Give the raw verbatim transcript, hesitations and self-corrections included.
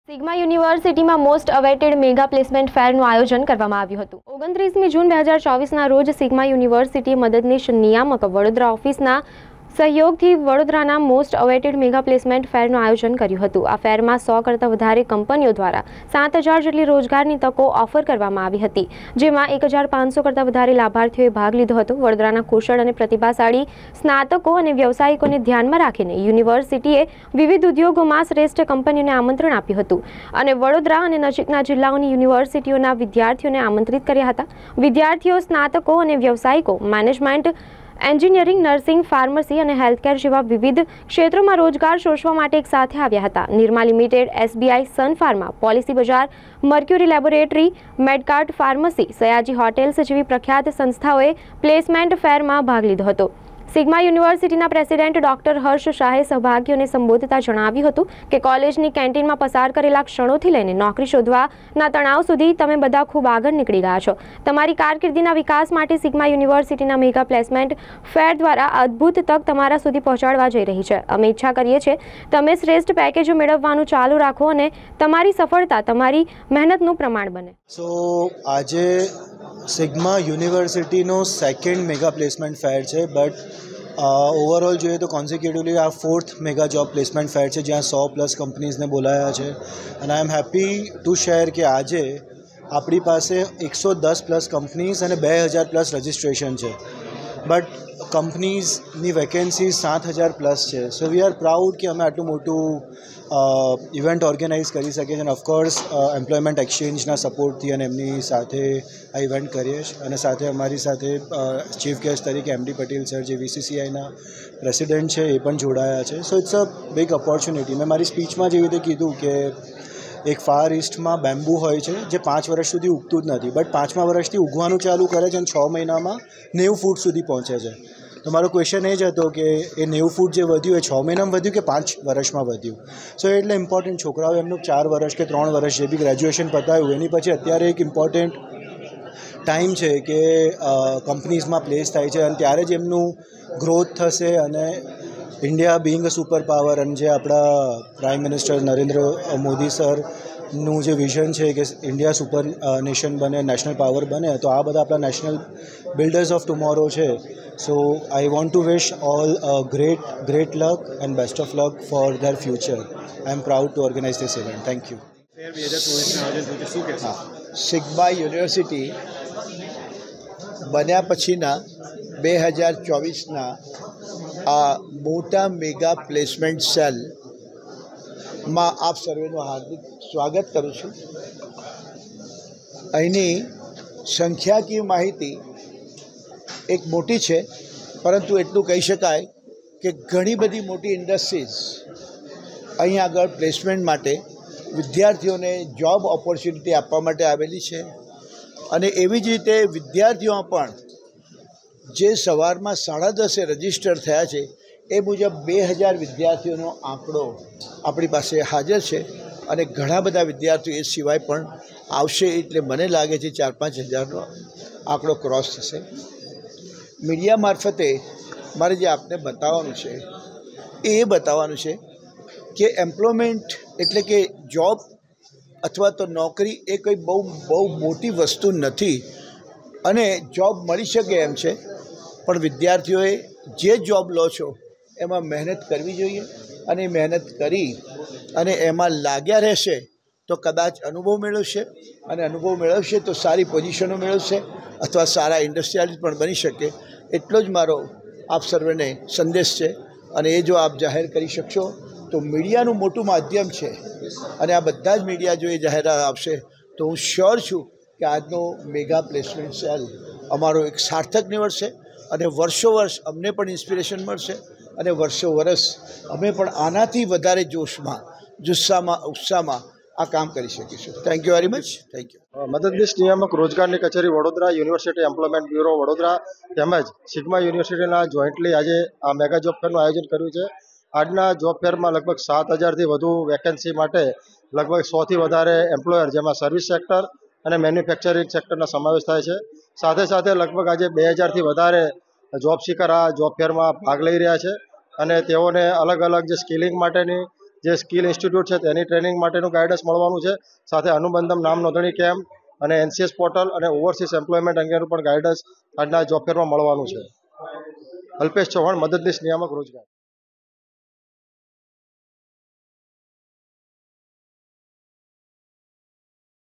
Sigma યુનિવર્સિટીમાં most awaited mega placement ફેરનું આયોજન કરવામાં આવ્યું હતું। ઓગણત્રીસમી જૂન બે હજાર ચોવીસના રોજ સિગ્મા યુનિવર્સિટી મદદનીશ નિયામક વડોદરા ઓફિસના સહયોગથી વડોદરાના મોસ્ટ અવેટેડ મેગા પ્લેસમેન્ટ ફેરનું આયોજન કર્યું હતું। આ ફેરમાં સો કરતાં વધારે કંપનીઓ દ્વારા સાત હજાર જેટલી રોજગારની તકો ઓફર કરવામાં આવી હતી, જેમાં એક હજાર પાંચસો કરતાં વધારે લાભાર્થીઓએ ભાગ લીધો હતો। વડોદરાના કુશળ અને પ્રતિભાશાળી સ્નાતકો અને વ્યવસાયિકોને ધ્યાનમાં રાખીને યુનિવર્સિટીએ વિવિધ ઉદ્યોગોમાં શ્રેષ્ઠ કંપનીઓને આમંત્રણ આપ્યું હતું અને વડોદરા અને નજીકના જિલ્લાઓની યુનિવર્સિટીઓના વિદ્યાર્થીઓને આમંત્રિત કર્યા હતા। વિદ્યાર્થીઓ, સ્નાતકો અને વ્યવસાયિકો મેનેજમેન્ટ, એન્જિનિયરિંગ, નર્સિંગ, ફાર્મસી અને હેલ્થકેર જેવા વિવિધ ક્ષેત્રોમાં રોજગાર શોધવા માટે એક સાથે આવ્યા હતા। Nirma limited, SBI, Sun Pharma, Policy Bazaar, Mercury laboratory, Medcart pharmacy, Sayaji hotels જેવી પ્રખ્યાત સંસ્થાઓએ પ્લેસમેન્ટ ફેરમાં ભાગ લીધો હતો। સિગ્મા યુનિવર્સિટીના પ્રેસિડેન્ટ ડોક્ટર હર્ષ શાહે સહભાગીઓને સંબોધતા જણાવ્યું હતું કે કોલેજની કેન્ટીનમાં પસાર કરેલા ક્ષણોથી લઈને નોકરી શોધવાના તણાવ સુધી તમે બધા ખૂબ આગળ નીકળી ગયા છો। તમારી કારકિર્દીના વિકાસ માટે સિગ્મા યુનિવર્સિટીના મેગા પ્લેસમેન્ટ ફેર દ્વારા અદ્ભુત તક તમારા સુધી પહોંચાડવા જઈ રહી છે। અમે ઈચ્છા કરીએ છીએ તમે શ્રેષ્ઠ પેકેજો મેળવવાનું ચાલુ રાખો અને તમારી સફળતા તમારી મહેનતનું પ્રમાણ બને। સો આજે સિગ્મા યુનિવર્સિટીનો સેકન્ડ મેગા પ્લેસમેન્ટ ફેર છે, બટ ઓવરઓલ જોઈએ તો કોન્સિક્યુટિવલી આ fourth mega job placement fair છે, જ્યાં સો પ્લસ કંપનીઝને બોલાયા છે। અને I am happy to share કે આજે આપણી પાસે એકસો દસ પ્લસ કંપનીઝ અને બે હજાર પ્લસ રજિસ્ટ્રેશન છે, બટ કંપનીઝની વેકેન્સી સાત હજાર પ્લસ છે। સો વી આર પ્રાઉડ કે અમે આટલું મોટું ઇવેન્ટ ઓર્ગેનાઇઝ કરી શકીએ છીએ અને ઓફકોર્સ એમ્પ્લોયમેન્ટ એક્સચેન્જના સપોર્ટથી અને એમની સાથે આ ઇવેન્ટ કરીએ છીએ। અને સાથે અમારી સાથે ચીફ ગેસ્ટ તરીકે એમડી પટેલ સર, જે વીસીસીઆઈના પ્રેસિડેન્ટ છે, એ પણ જોડાયા છે। So it's a big opportunity. મેં મારી સ્પીચમાં જેવી રીતે કીધું કે એક ફાર ઇસ્ટમાં બેમ્બુ હોય છે જે પાંચ વર્ષ સુધી ઉગતું જ નથી, બટ પાંચમા વર્ષથી ઉગવાનું ચાલુ કરે છે અને છ મહિનામાં નેવું ફૂટ સુધી પહોંચે છે। તો મારો ક્વેશ્ચન એ જ હતો કે એ નેવું ફૂટ જે વધ્યું એ છ મહિનામાં વધ્યું કે પાંચ વર્ષમાં વધ્યું? સો એટલે ઇમ્પોર્ટન્ટ છોકરાઓ એમનું ચાર વર્ષ કે ત્રણ વર્ષ જે બી ગ્રેજ્યુએશન પતાવ્યું એની પછી અત્યારે એક ઇમ્પોર્ટન્ટ ટાઈમ છે કે કંપનીઝમાં પ્લેસ થાય છે અને ત્યારે જ એમનું ગ્રોથ થશે। અને India being a super power અને જે આપણા પ્રાઇમ મિનિસ્ટર નરેન્દ્ર મોદી સરનું જે વિઝન છે કે ઇન્ડિયા સુપર નેશન બને, નેશનલ પાવર બને, તો આ બધા આપણા નેશનલ બિલ્ડર્સ ઓફ ટુમોરો છે। So I want to wish all great great luck and best of luck for their future. I am proud to organise this event. Thank you. Sigma university બન્યા પછીના બે હજાર ચોવીસના આ મોટા mega placement સેલમાં આપ સર્વેનું હાર્દિક સ્વાગત કરું છું। અહીંની સંખ્યાકીય માહિતી એક મોટી છે, પરંતુ એટલું કહી શકાય કે ઘણી બધી મોટી ઇન્ડસ્ટ્રીઝ અહીં આગળ પ્લેસમેન્ટ માટે વિદ્યાર્થીઓને જોબ ઓપોર્ચ્યુનિટી આપવા માટે આવેલી છે। અને એવી જ રીતે વિદ્યાર્થીઓ પણ જે સવારમાં સાડા દસે રજીસ્ટર થયા છે એ મુજબ બે હજાર વિદ્યાર્થીઓનો આંકડો આપણી પાસે હાજર છે અને ઘણા બધા વિદ્યાર્થીઓ એ સિવાય પણ આવશે, એટલે મને લાગે છે ચાર પાંચ હજારનો આંકડો ક્રોસ થશે। મીડિયા મારફતે મારે જે આપને બતાવવાનું છે એ બતાવવાનું છે કે એમ્પ્લોયમેન્ટ એટલે કે જોબ અથવા તો નોકરી એ કંઈ બહુ બહુ મોટી વસ્તુ નથી અને જોબ મળી શકે એમ છે, પણ વિદ્યાર્થીઓએ જે જોબ લો છો એમાં મહેનત કરવી જોઈએ અને મહેનત કરી અને એમાં લાગ્યા રહેશે તો કદાચ અનુભવ મેળવશે અને અનુભવ મેળવશે તો સારી પોઝિશનો મેળવશે અથવા સારા ઇન્ડસ્ટ્રીયાલિસ્ટ પણ બની શકે। એટલો જ મારો આપ સર્વેને સંદેશ છે અને એ જો આપ જાહેર કરી શકશો તો મીડિયાનું મોટું માધ્યમ છે અને આ બધા જ મીડિયા જો એ જાહેરાત આપશે તો હું શ્યોર છું કે આજનો મેગા પ્લેસમેન્ટ સેલ અમારો એક સાર્થક નીવડશે અને વર્ષો વર્ષ અમને પણ ઇન્સ્પિરેશન મળશે અને વર્ષો વર્ષ અમે પણ આનાથી વધારે જોશમાં, જુસ્સામાં, ઉત્સાહમાં આ કામ કરી શકીશું। Thank you very much. Thank you. મદદનીશ નિયામક રોજગારની કચેરી Vadodara, university employment bureau Vadodara તેમજ સિગ્મા યુનિવર્સિટીના જોઈન્ટલી આજે આ મેગા જોબ ફેરનું આયોજન કર્યું છે। આજના જોબ ફેરમાં લગભગ સાત હજારથી વધુ વેકેન્સી માટે લગભગ સોથી વધારે એમ્પ્લોયર, જેમાં સર્વિસ સેક્ટર અને મેન્યુફેક્ચરિંગ સેક્ટરનો સમાવેશ થાય છે। સાથે સાથે લગભગ આજે બે હજારથી વધારે જોબ સીકર આ જોબ ફેરમાં ભાગ લઈ રહ્યા છે અને તેઓને અલગ અલગ જે સ્કિલિંગ માટેની જે સ્કિલ ઇન્સ્ટિટ્યૂટ છે તેની ટ્રેનિંગ માટેનું ગાઈડન્સ મળવાનું છે. સાથે અનુબંધમ નામ નોંધણી કેમ્પ અને એનસીએસ પોર્ટલ અને ઓવરસીઝ એમ્પ્લોયમેન્ટ અંગેનું પણ ગાઈડન્સ આજના જોબ ફેરમાં મળવાનું છે. અલ્પેશ ચૌહાણ, મદદનીશ નિયામક રોજગાર.